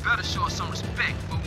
better show us some respect, fool.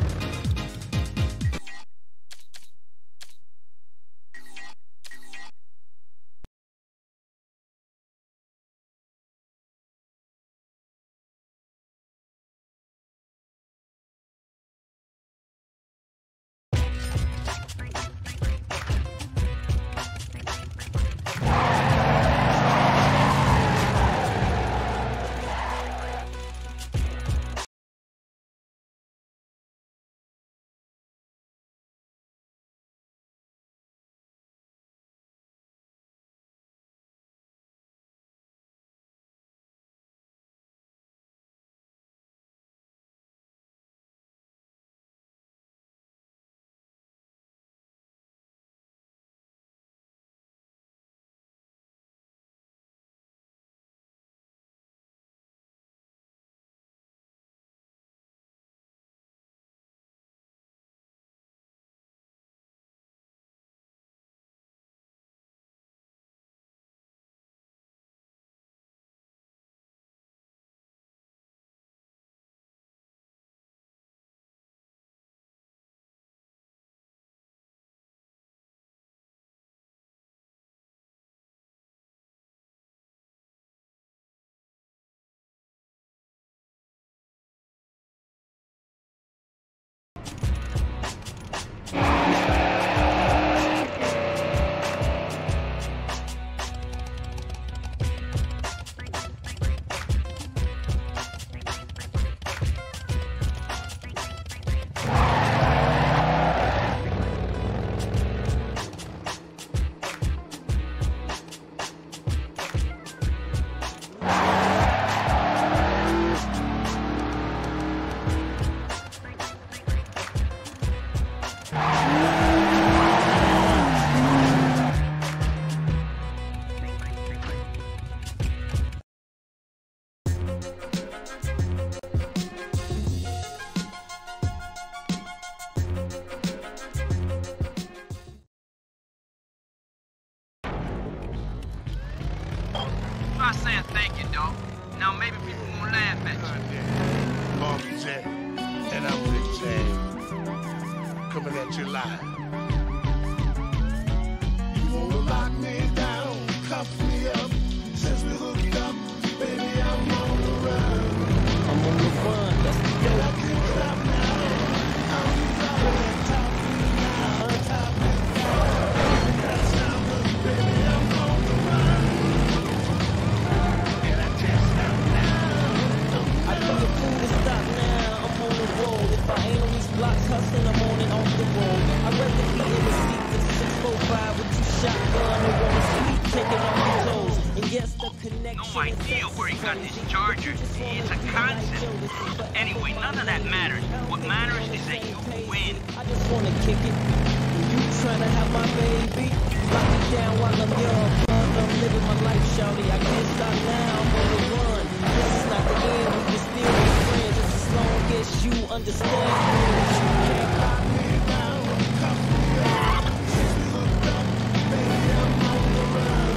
Try saying thank you, dog. Now maybe people won't laugh at you. Bobby Jack, and I'm Big Jack, coming at you live. You wanna lock me down, cuff me up, since we hooked up, baby, I'm on the run. I'm on the run, let's go. And I can't stop now, I'm on top now, on top now. That's how much, baby, I'm on the run. And I can't stop now. I tell the fool to stop now, I'm on the road. If I ain't on these blocks hustling, I'm on and off the road. I'd rather be in the seat than 645 with two shotgun and one sleep, taking off my clothes. And yes, the connection. No idea where he got this charger. It's a concept. Anyway, none of that matters. What matters is that you win. I just wanna kick it. You tryna have my baby? Lock me down while I'm young, cause I'm living my life, shawty. I can't stop now, I'm on the run. This is not the end, we can still be friends just as long as you understand. You can't lock me down, cuff me up. Since we hooked up, baby, I'm on the run.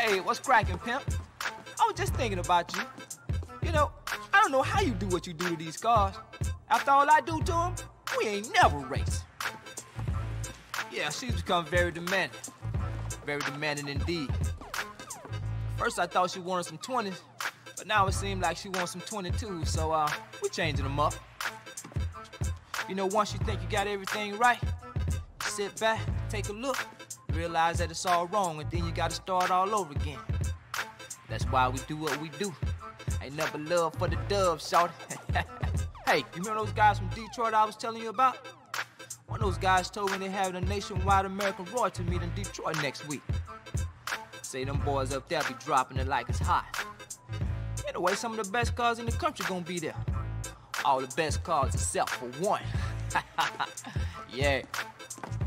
Hey, what's cracking, pimp? I was just thinking about you. You know, I don't know how you do what you do to these cars. After all I do to them, we ain't never race. Yeah, she's become very demanding. Very demanding indeed. First I thought she wanted some 20s, but now it seems like she wants some 22s, so we changing them up. You know, once you think you got everything right, you sit back, take a look, realize that it's all wrong, and then you gotta start all over again. That's why we do what we do. Ain't never love for the dub, shawty. Hey, you remember those guys from Detroit I was telling you about? One of those guys told me they're having a nationwide American royalty meet in Detroit next week. Say them boys up there be dropping it like it's hot. Anyway, some of the best cars in the country gonna be there. All the best cars except for one. Yeah.